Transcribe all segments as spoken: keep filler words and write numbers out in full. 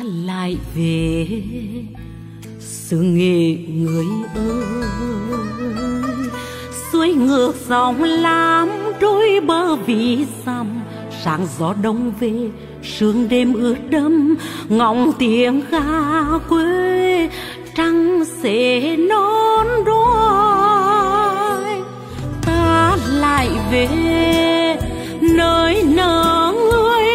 lại về xứ nghệ người ơi, xuôi ngược dòng lam đôi bờ vì dằm. Sáng gió đông về sương đêm ướt đẫm, ngóng tiếng gà quê trăng xế non đôi. Ta lại về nơi nở người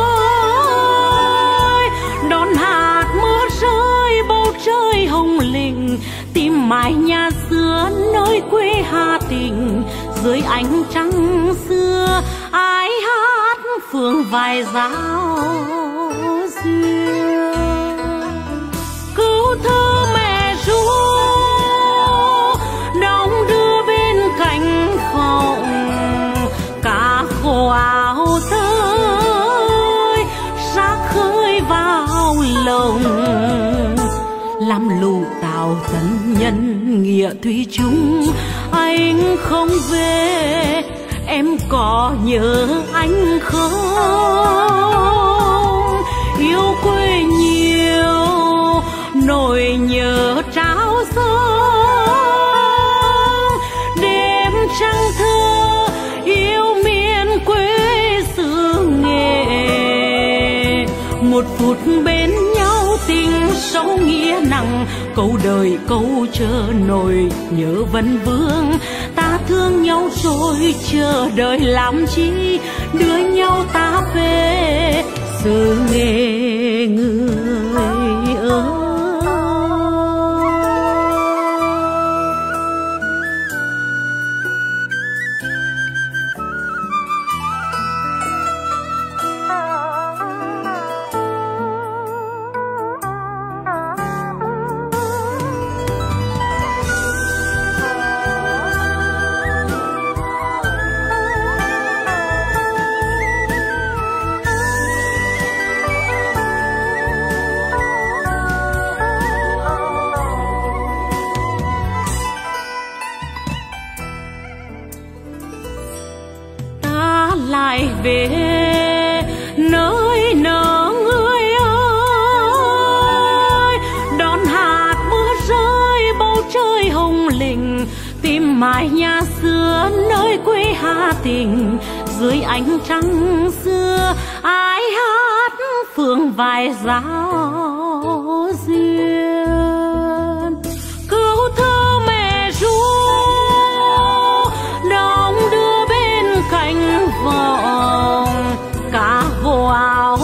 ơi, đón hạt mưa rơi bầu trời hồng lình, tìm mái nhà xưa nơi quê Hà Tĩnh. Dưới ánh trăng xưa ai hát phương vài giáo duyên, cứu thư mẹ ru đong đưa bên cánh phòng, cá khô áo tới xác khơi vào lồng. Làm lũ tàu thân nhân nghĩa thủy chung, anh không về em có nhớ anh không? Yêu quê nhiều nỗi nhớ trao sông, đêm trăng thơ yêu miền quê xứ nghệ. Một phút bên nhau tình sâu nghĩa nặng, câu đời câu chờ nỗi nhớ vấn vương. Ta thương nhau rồi chờ đợi làm chi, đưa nhau ta về xứ nghệ người ơi. Lại về nơi nở người ơi, đón hạt mưa rơi bầu trời hồng lình, tìm mái nhà xưa nơi quê Hà Tĩnh. Dưới ánh trăng xưa ai hát phương vài giáo duyên, cứu thư mẹ ru đong đưa bên cánh vòng, cá vô áo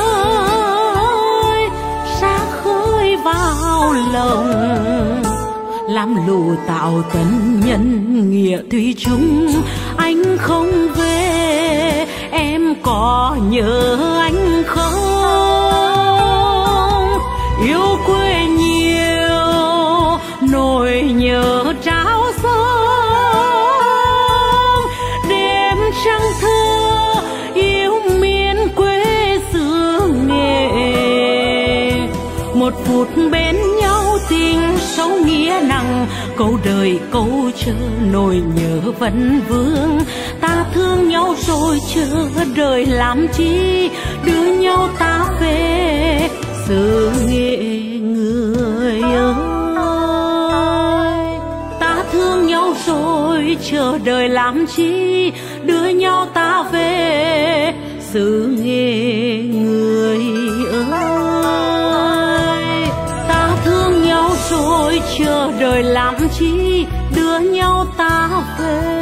tới xác khơi vào lồng. Làm lũ tạo tân nhân nghĩa thủy chung, anh không về em có nhớ anh không? Yêu quê nhiều nỗi nhớ trao sông, đêm trăng thơ yêu miền quê xứ nghệ. Một phút bên nhau tình sâu nghĩa nặng, câu đời câu chờ nỗi nhớ vấn vương. Ta thương nhau rồi chờ đợi làm chi, đưa nhau ta về xứ nghệ người ơi. Ta thương nhau rồi chờ đợi làm chi, đưa nhau ta về xứ nghệ người ơi. Ta thương nhau rồi chờ đợi làm chi, đưa nhau ta về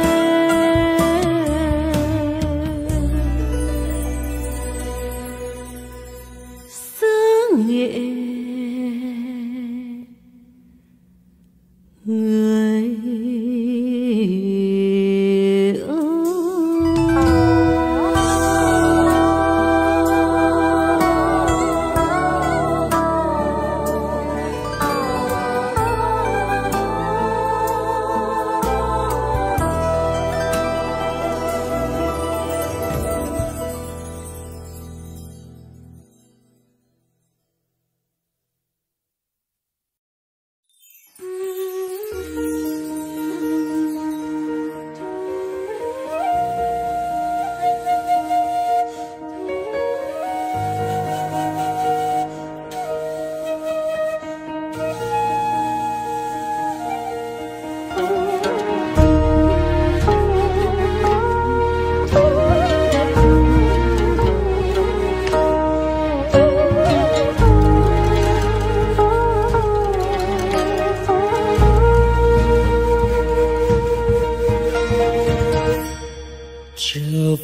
xứ nghệ người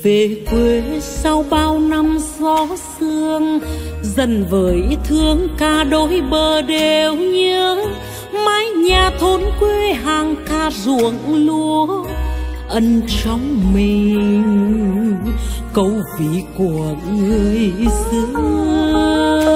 về quê sau bao năm gió sương, dần với thương ca đôi bờ đều nhớ mái nhà thôn quê hàng ca ruộng lúa ân trong mình câu ví của người xưa.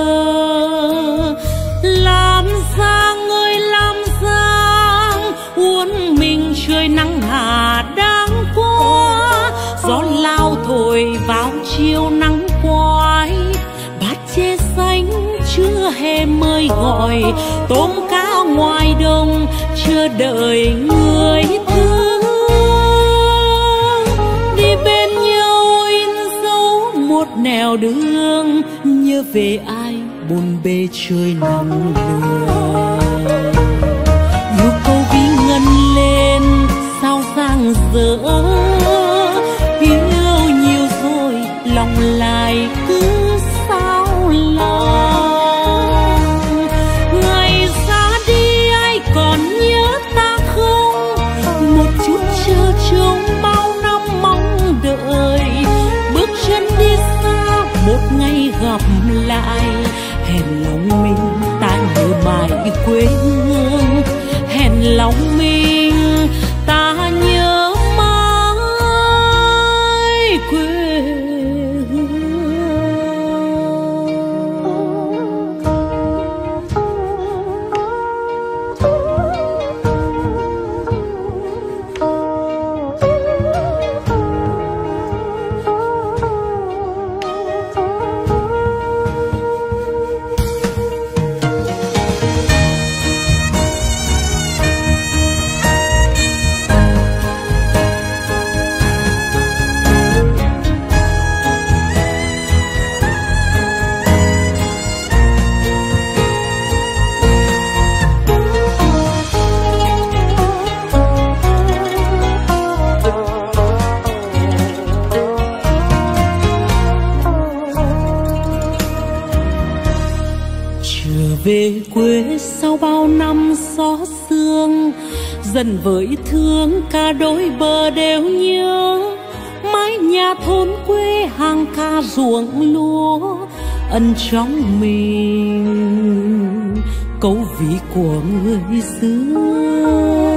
Làm giang ơi làm giang, uốn mình trời nắng hà đang qua, gió lao thổi vào chiều nắng quái, bát che xanh chưa hề mời gọi, tôm cá ngoài đồng chờ đợi người thương. Đi bên nhau in dấu một nẻo đường, nhớ về ai bồn bề trời nắng lửa. Yêu câu ví ngân lên sao giang dở, yêu nhiều rồi lòng lại cứ sao lòng. Ngày ra đi ai còn nhớ ta không, một chút chờ trông bao năm mong đợi, bước chân đi xa một ngày gặp lại, hẹn lòng mình ta nhớ mãi quê hương, hẹn lòng mình ta nhớ mãi quê hương. Về quê sau bao năm gió sương, dần với thương ca đôi bờ đều nhớ mái nhà thôn quê hàng ca ruộng lúa ân trong mình câu ví của người xưa.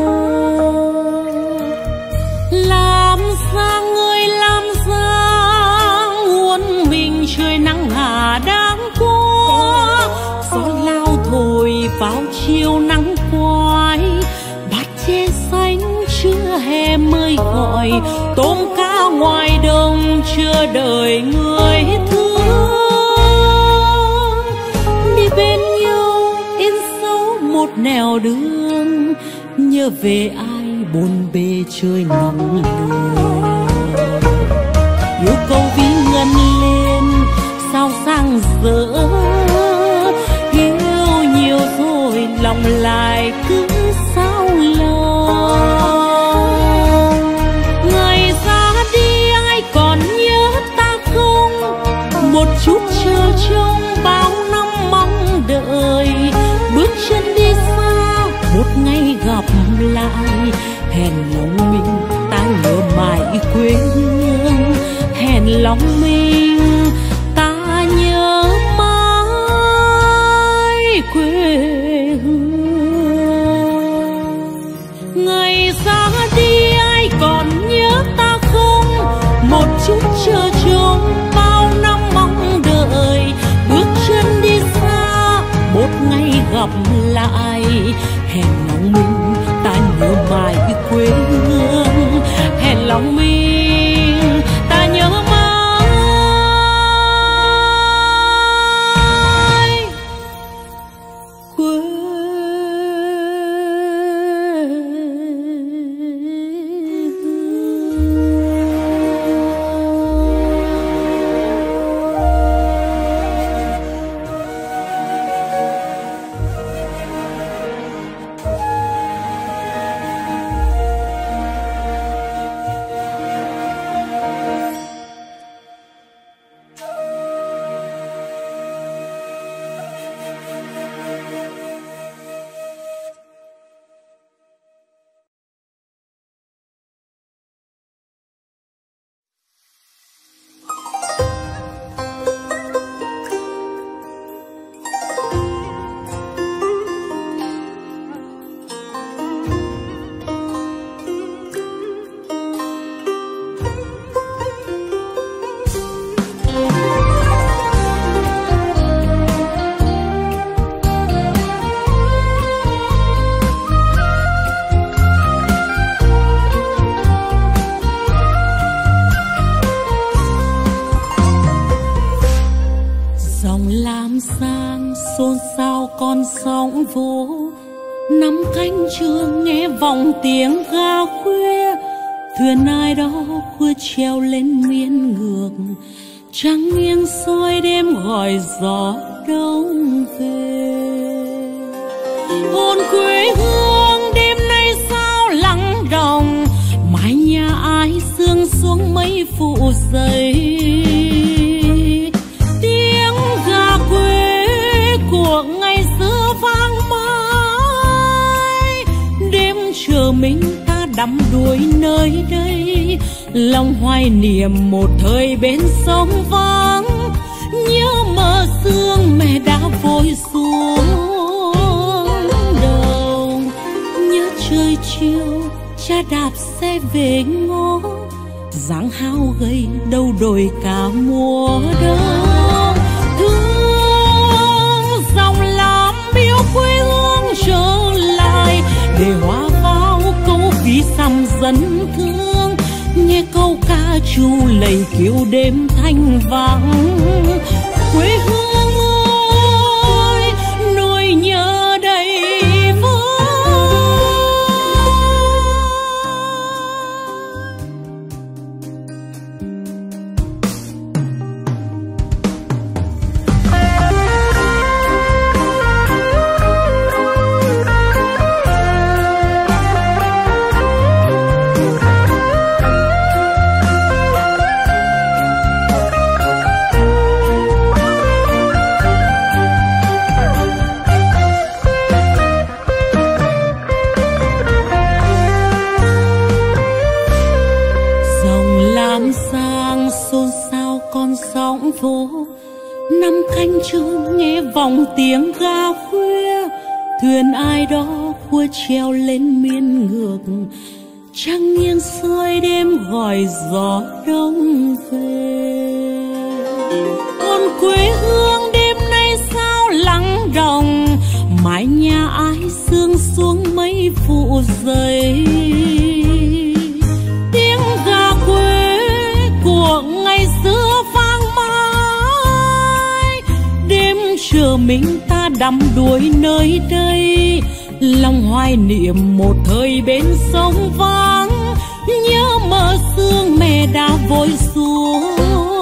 Làm giang ơi làm giang, uốn mình trời nắng hà đang qua, gió lao thổi vào chiều nắng quái, bát che xanh chưa hề mời gọi, tôm cá ngoài đồng chưa đợi người thương. Đi bên nhau in dấu một nẻo đường, nhớ về ai bồn bề trời nắng lửa. Yêu câu ví ngân lên sao giang dở, yêu nhiều rồi lòng lại cứ sao lòng. Ngày ra đi ai còn nhớ ta không, một chút chờ trông bao năm mong đợi, bước chân đi xa một ngày gặp lại, hẹn lòng mình ta nhớ mãi quê hương, hẹn lòng mình ta nhớ mãi quê hương. Ngày ra đi ai còn nhớ ta không, một chút chờ trông bao năm mong đợi, bước chân đi xa một ngày gặp lại, hẹn lòng mình ta nhớ mãi quê hương, hẹn lòng mình ta nhớ mãi quê hương. Dòng lam sang xôn xao con sóng vỗ, nắm cánh trường nghe vọng tiếng ga khuya. Thuyền ai đó khuya treo lên miên ngược, trăng nghiêng soi đêm gọi gió đông về. Hồn quê hương đêm nay sao lắng đọng, mái nhà ai sương xuống mấy phụ giấy. Tiếng gà quê của ngày xưa vang mãi, đêm chờ mình ta đắm đuối nơi đây. Lòng hoài niệm một thời bên sông vắng, nhớ mơ sương mẹ đã vội xuống đầu. Nhớ trời chiều cha đạp xe về ngõ, dáng hao gầy đâu đồi cả mùa đông. Thương dòng lam miêu quê hương trở lại, để hòa vào câu ví dặm dân thương. Nghe câu ca chu lầy kêu đêm thanh vắng, quê hương ơi nỗi nhớ đầy vơi. Phố năm canh trường nghe vọng tiếng ga khuya. Thuyền ai đó khuya treo lên miên ngược, trăng nghiêng soi đêm gọi gió đông về. Còn quê hương đêm nay sao lắng đọng, mái nhà ai sương xuống mấy phụ giấy. Tiếng gà quê của ngày xưa chờ mình ta đắm đuối nơi đây. Lòng hoài niệm một thời bên sông vắng, nhớ mơ sương mẹ đã vội xuống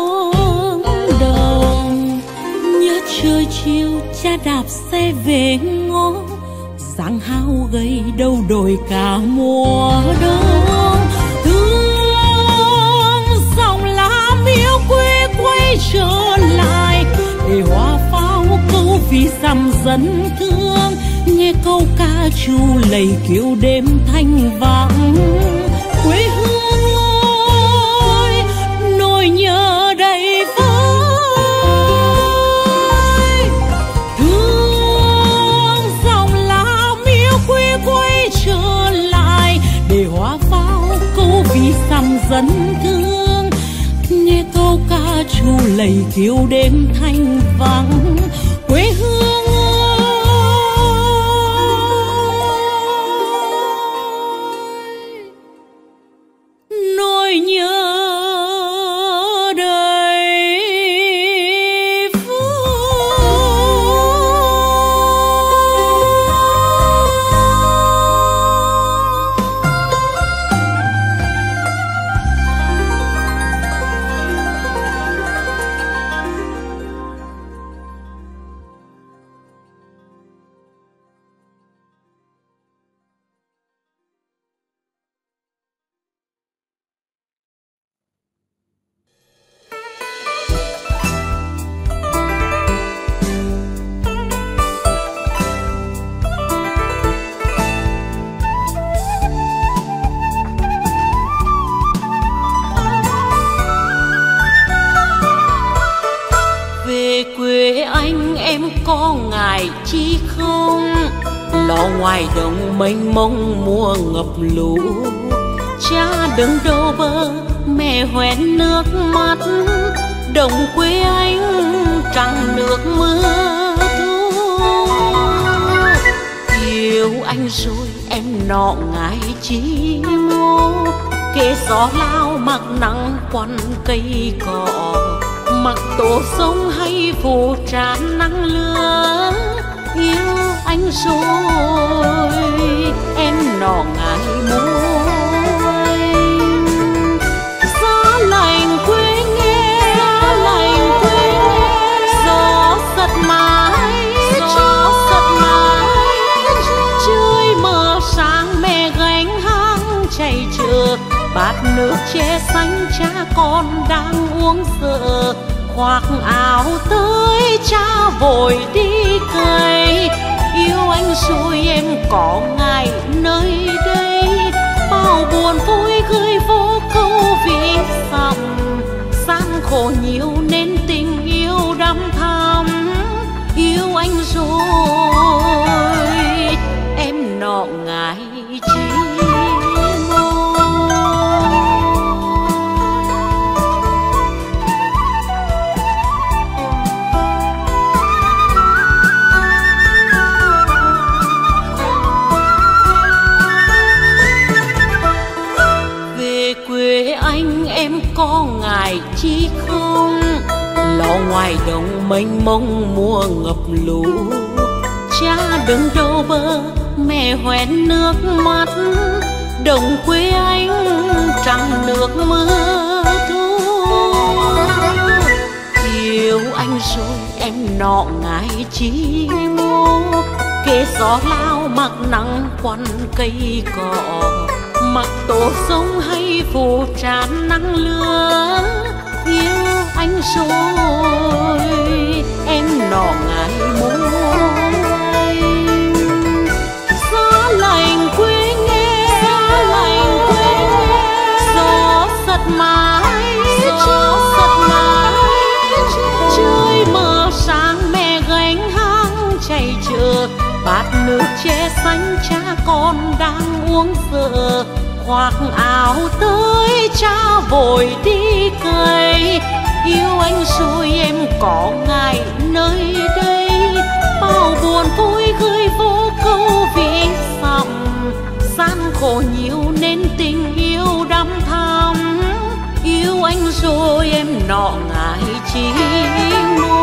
đồng. Nhớ trời chiều cha đạp xe về ngõ, dáng hao gầy đâu đồi cả mùa đông. Thương dòng lá miêu quê quay trở lại, để hoa pháo câu ví dặm dân thương. Nghe câu ca chu lầy kêu đêm thanh vắng, quê hương ơi nỗi nhớ đầy vơi. Thương dòng lá miêu quê quay trở lại, để hoa pháo câu ví dặm dân thương. Nghe câu ca chu lầy kêu đêm thanh vắng, quê hương ơi nỗi nhớ đầy vơi. Có ngại chi không, lo ngoài đồng mênh mông mùa ngập lũ. Cha đứng đâu bơ mẹ hoen nước mắt, đồng quê anh trăng nước mưa thu. Yêu anh rồi em nọ ngại chi mô, kề gió lao mặc nắng quằn cây cỏ. mặc tổ sông hay phủ tràn nắng lửa. Yêu anh rồi em nọ ngại môi, gió lạnh quê nghe, gió lạnh quê nghe, gió giật mãi, gió giật mãi. Trời mờ sáng mẹ gánh hàng chạy chợ, bát nước che xanh cha con đang uống sợ. Khoác áo tới cha vội đi cày, yêu anh rồi em có ngại nơi đây. Bao buồn vui gửi vô câu vì dòng, gian khổ nhiều nên tình yêu đắm thắm. Yêu anh rồi em nọ ngại chi. Em có ngại chi không? Lo ngoài đồng mênh mông mùa ngập lũ, cha đứng đâu bờ mẹ hoen nước mắt. Đồng quê anh trăng nước mưa thu. Yêu anh rồi em nọ ngại chi mô, kề gió lao mặc nắng quằn cây cỏ. Mặc tổ sông hay phủ tràn nắng lửa. Yêu anh rồi em nọ ngại môi, gió lạnh quê nghe, gió lạnh quê nghe, gió giật mãi, gió giật mãi. Trời mờ sáng mẹ gánh hàng chạy chợ, bát nước che xanh cha con đang uống sợ. Khoác áo tới cha vội đi cày, yêu anh rồi em có ngại nơi đây. Bao buồn vui gửi vô câu vì dòng, gian khổ nhiều nên tình yêu đắm thắm. Yêu anh rồi em nọ ngại chi mô,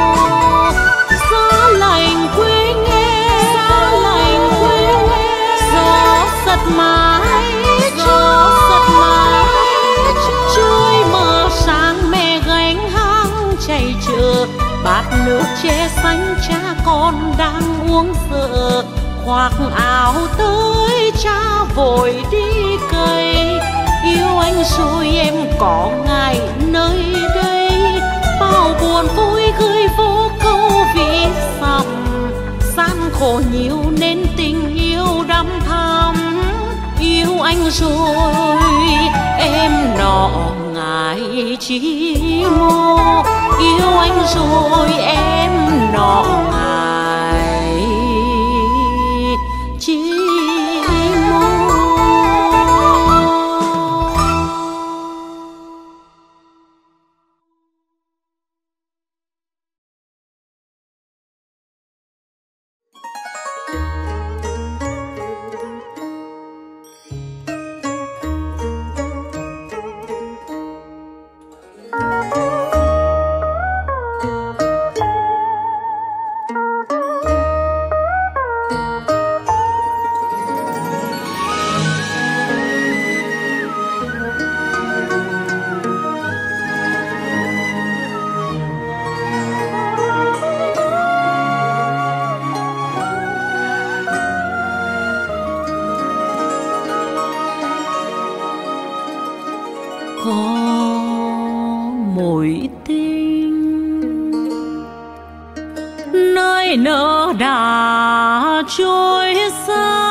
gió lạnh quê nghe, gió lạnh quê nghe, gió giật mãi, gió giật mãi. Trời mờ sáng mẹ gánh hàng chạy chợ, bát nước che xanh cha con đang uống sợ. Khoác áo tới cha vội đi cày, yêu anh rồi em có ngại nơi đây. Bao buồn vui gửi vô câu vì dòng, gian khổ nhiều nên tình yêu đắm thắm. Yêu anh rồi em nọ ngại chi mô, yêu anh rồi em nọ ngại chi mô. Nỡ đã trôi xa,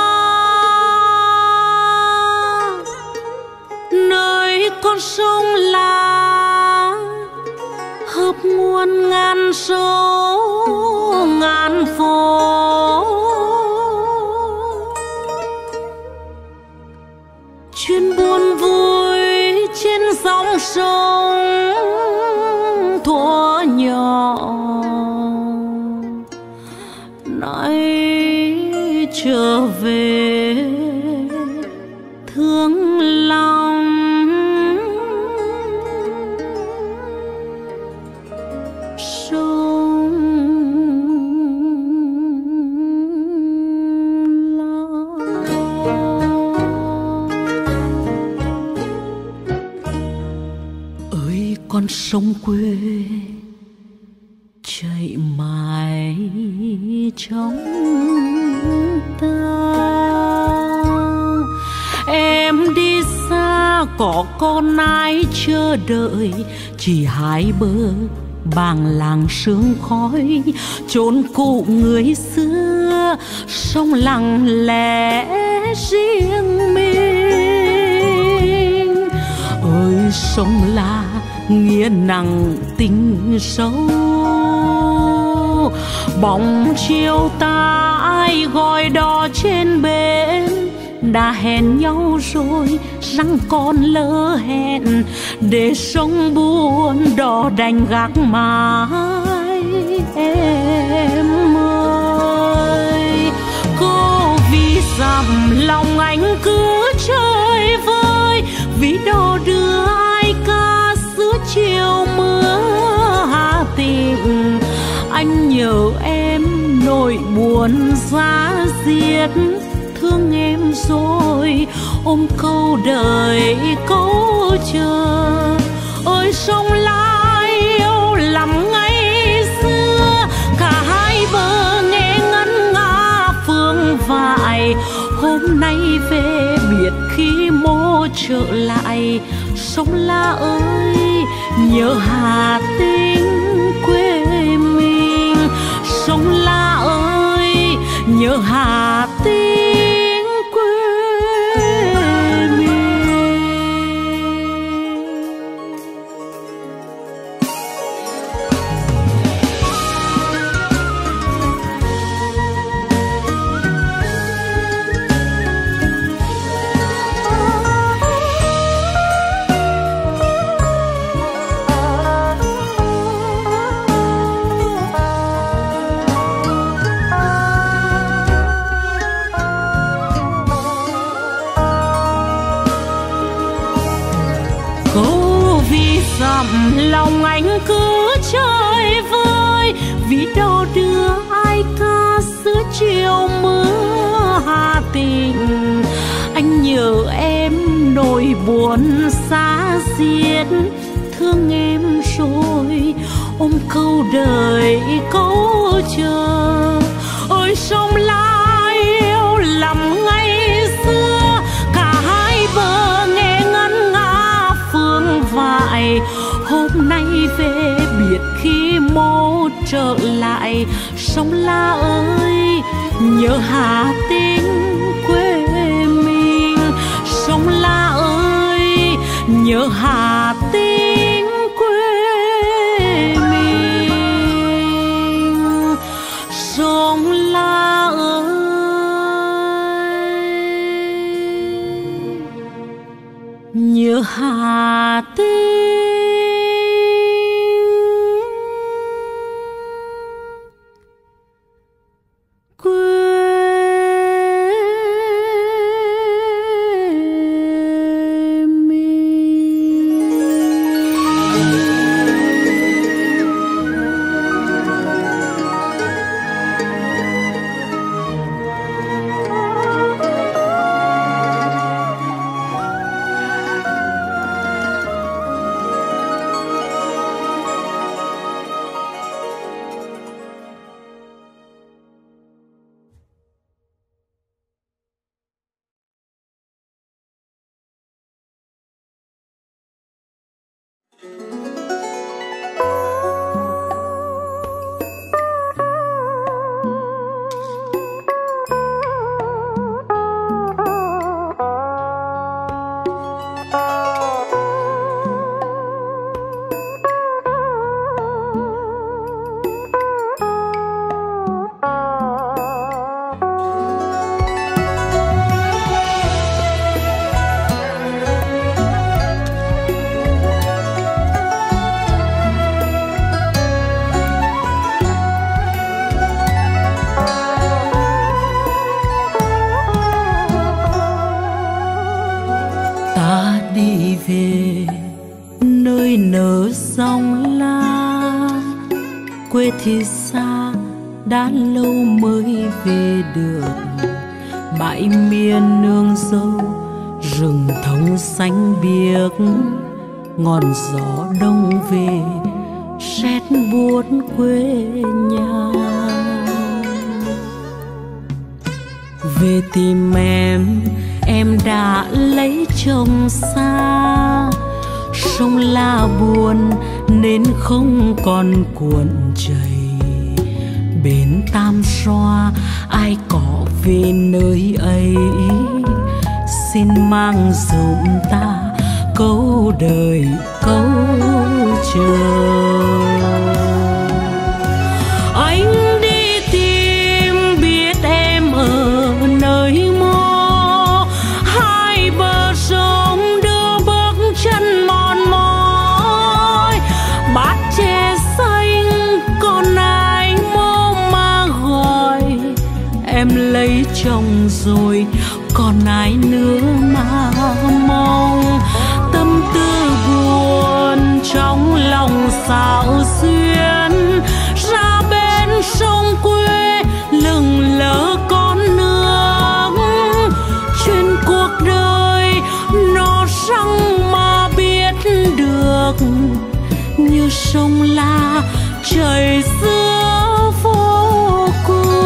nơi con sông là hợp muôn ngàn số ngàn phố. Chuyện buồn vui trên dòng sông thuở nhỏ, nay trở về thương lòng. sông quê chạy mãi trong ta. Em đi xa có con ai chờ đợi, chỉ hai bờ bàng làng sương khói, chốn cũ người xưa sông lặng lẽ riêng mình. Ơi sông là nghĩa nặng tình sâu, bóng chiều ta ai gọi đò trên bến, đã hẹn nhau rồi răng còn lỡ hẹn, để sông buồn đò đành gác mãi em ơi. Cô vì dặm lòng anh cứ chơi vơi, vì đò đưa ai ca giữa chiều mưa Hà Tĩnh. Anh nhớ em nỗi buồn giá diết, thương em rồi ôm câu đời câu chờ. Ơi sông lá yêu lắm ngày xưa, cả hai bờ nghe ngân nga phương vại. Hôm nay về biệt khi mô trở lại, sông lá ơi nhớ Hà Tĩnh quê mình. Sông lá ơi nhớ Hà Tĩnh. Lòng anh cứ chơi vơi, vì đâu đưa ai ca giữa chiều mưa Hà Tĩnh. Anh nhớ em nỗi buồn xa diết, thương em rồi ôm câu đời câu chờ. Ôi sông lá yêu lắm ngày xưa, cả hai bờ nghe ngân nga phương vại. Hôm nay về biệt khi mô trở lại, sông lá ơi nhớ Hà Tĩnh quê mình. Sông lá ơi nhớ Hà Tĩnh quê mình. Sông lá ơi nhớ Hà Tĩnh. Quê thì xa đã lâu mới về được, bãi miên nương dâu rừng thông xanh biếc ngọn gió đông về rét buốt quê nhà. Về tìm em, em đã lấy chồng xa, sông La buồn nên không còn cuộn chảy. Bên Tam Xoa ai có về nơi ấy, xin mang giùm ta câu đời câu chờ. Anh đi tìm biết em ở nơi mô, hai bờ sông đưa bước chân mòn mỏi. Bát tre xanh còn ai mô mà gọi, em lấy chồng rồi còn ai nữa mà mong. Tâm tư buồn trong lòng xao xuyên, ra bên sông quê lừng lỡ con nước. Chuyện cuộc đời nó răng mà biết được, như sông La trời xưa vô cùng.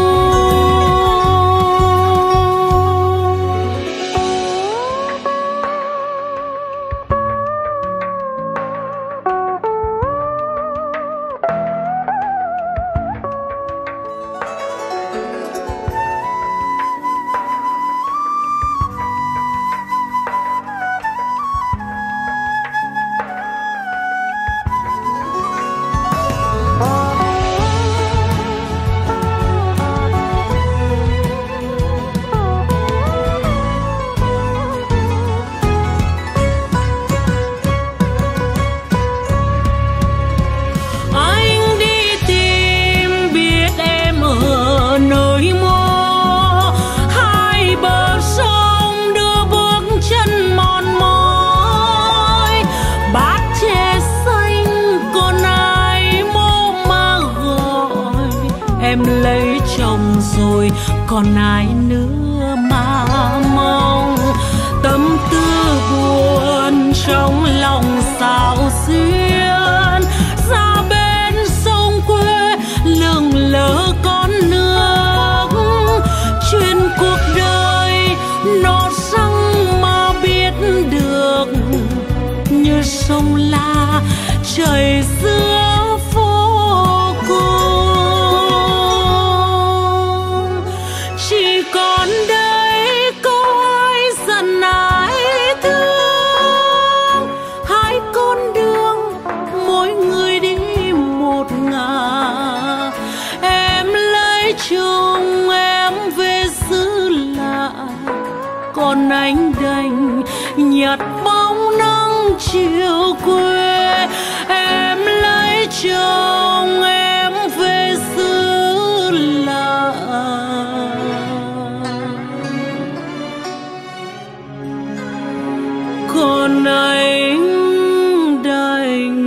Em lấy chồng rồi còn ai nữa mà mong. Tâm tư buồn trong lòng xao xuyên, ra bên sông quê lừng lỡ con nước. Chuyện cuộc đời nó răng mà biết được, như sông La trời xưa vô cùng. Chỉ còn đây câu ai dần ai thương, hai con đường mỗi người đi một ngả. Em lấy chồng em về xứ lạ, còn anh đành nhặt bóng nắng chiều quê. Em lấy chồng em về xứ lạ, còn anh đành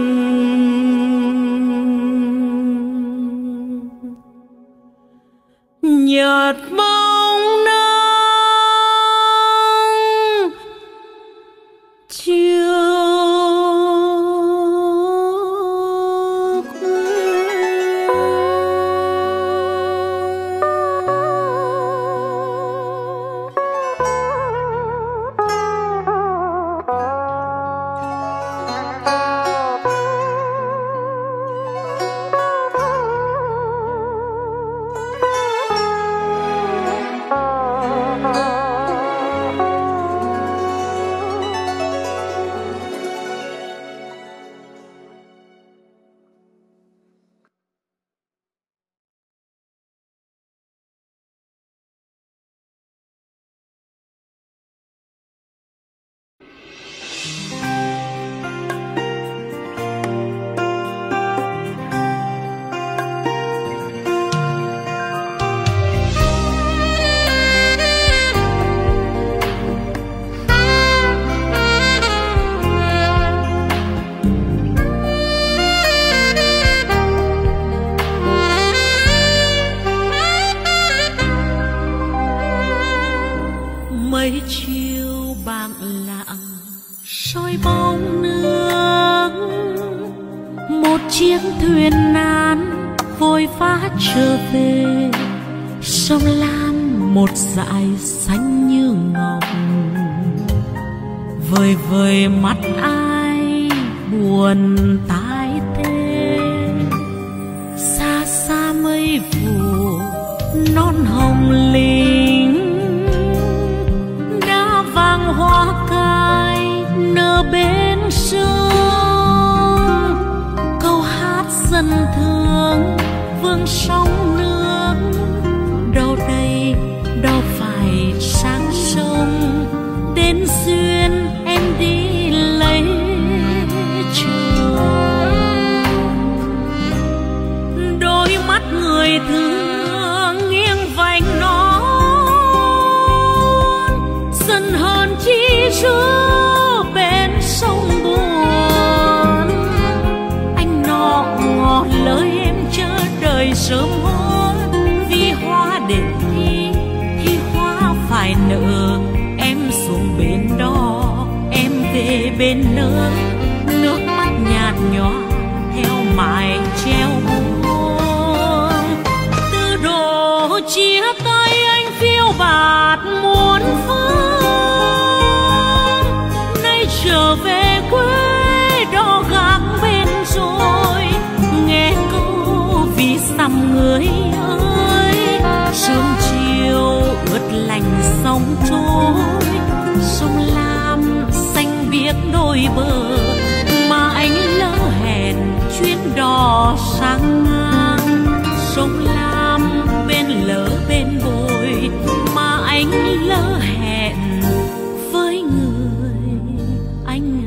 nhạt bóng nắng chiều chiếc thuyền nan vội vã trở về, sông Lam một dải xanh như ngọc. Vời vời mắt ai buồn tái tê, xa xa mây phủ non hồng linh, đã vàng hoa cài nở bên sông. Câu hát dân thương vương sông nước, đâu đây đâu phải sang sông. Đến duyên em đi lấy chồng, đôi mắt người thương nghiêng vành nón, dần hơn chi giữa bên sông buồn. Anh nọ ngỏ lời em chờ đợi sớm hôm, vì hoa đến thi thì hoa phải nở. Em xuống bên đó em về bên nước, nước mắt nhạt nhòa theo mái treo buông. Từ độ chia tay anh phiêu bạt muôn phương, nay trở về quê đó gác bên rồi. Nghe câu vì xăm người ơi, sương chiều ướt lạnh sóng trôi. Sông Lam xanh biếc đôi bờ, mà anh lỡ hẹn chuyến đò sang ngang. Sông Lam bên lỡ bên bồi, mà anh lỡ hẹn với người anh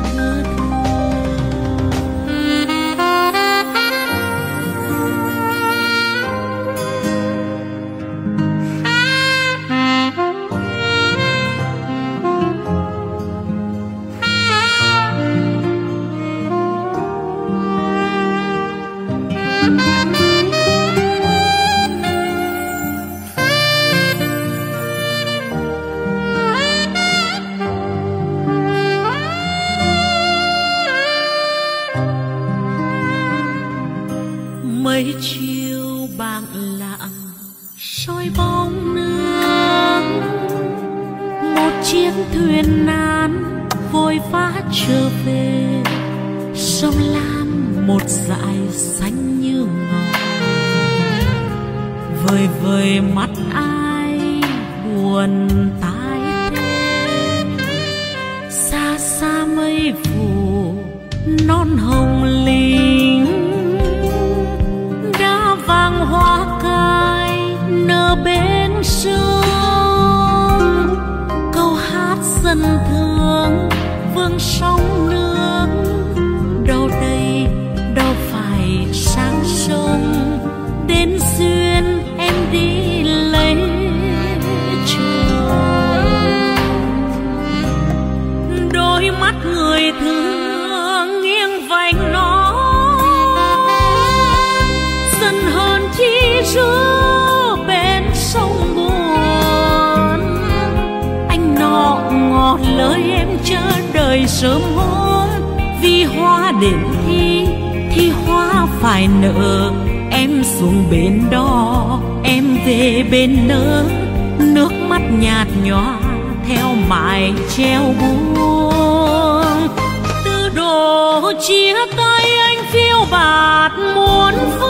mấy chiều bạc lặng soi bóng nước. Một chiếc thuyền nan vội vã trở về, sông Lam một dải xanh như ngọc. Vời vời mắt ai buồn tái tê, xa xa mây phủ non hồng linh, đã vàng hoa cài nở bên sông. Câu hát dân thương vương sông nước, đâu đây đâu phải sang sông. Đến duyên em đi lấy chồng, đôi mắt người thương nghiêng vành nón, dần hơn chi giữa bên sông buồn. Anh nọ ngỏ lời em chờ đợi sớm hôm, vì hoa đến thi thì hoa phải nở. Em xuống bên đó em về bên nỡ, nước mắt nhạt nhòa theo mái treo buông. Từ độ chia tay anh phiêu bạt muôn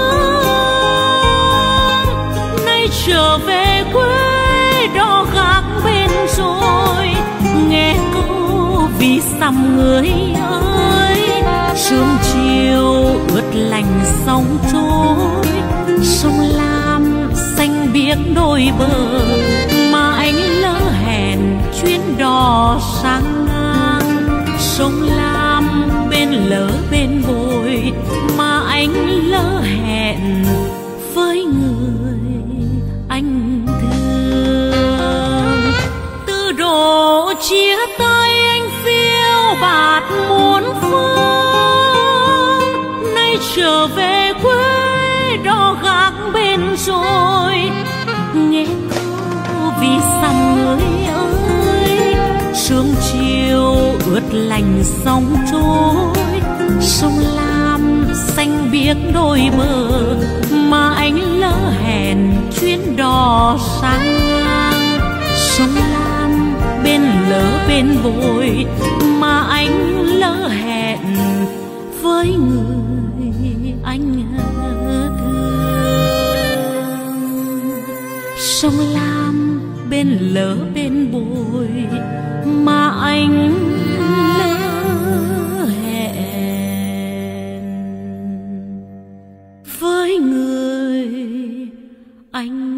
phương, nay trở về quê đó gác bên rồi. Nghe câu vì xăm người ơi, sương chiều ướt lạnh sóng trôi. Sông Lam xanh biếc đôi bờ, mà anh lỡ hẹn chuyến đò sang ngang. Sông Lam bên lỡ bên bồi, mà anh lỡ hẹn với người anh thương. Từ độ chia tay anh phiêu bạt muôn phương, nay trở về quê đó gác bên rồi. Nghe câu vì xăm người ơi, sương chiều ướt lạnh sóng trôi. Sông Lam xanh biếc đôi bờ mà anh lỡ hẹn chuyến đò sang ngang. Sông Lam bên lỡ bên bồi mà anh lỡ hẹn với người anh thương. Sông Lam bên lỡ bên bồi mà anh lỡ hẹn với người anh